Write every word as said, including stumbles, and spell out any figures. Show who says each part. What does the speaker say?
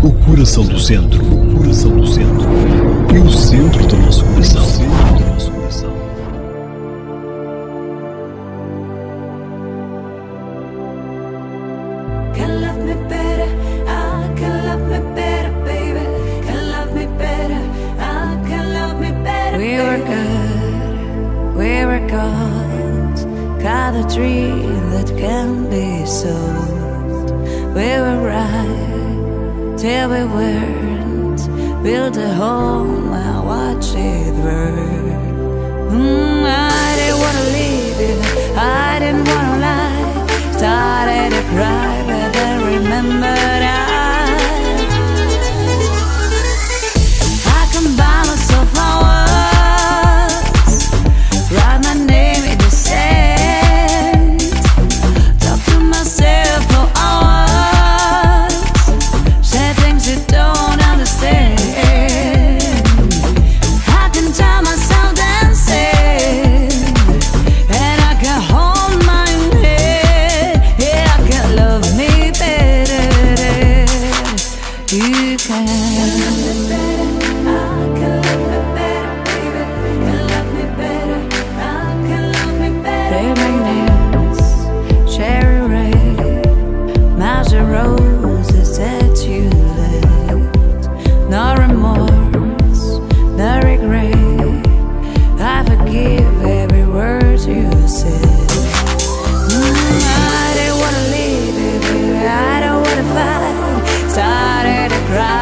Speaker 1: O coração do centro, o coração do centro. E o centro do nosso coração. O centro do nosso coração.
Speaker 2: Can love me better, I can love me better, baby. Can love me better, I can love me better. We were good, we were gold. Got a dream that can be sold. We were right till we weren't. Build a home and watch it burn. Mm, I didn't wanna leave you, I didn't wanna lie. Started to cry, but then remembered I I can buy myself flowers, write my name in the sand, talk to myself for hours, say things you don't understand. I can tell myself dancing, and I can hold my head. Yeah, I can love me better. You can. Can love me better. I can love me better, baby. Can love me better. I can love me better. Play my names, cherry red, magic roses that you left. No remorse, no regret. I forgive every word you said. Mm, I didn't wanna leave you, baby. I don't wanna fight. Started to cry.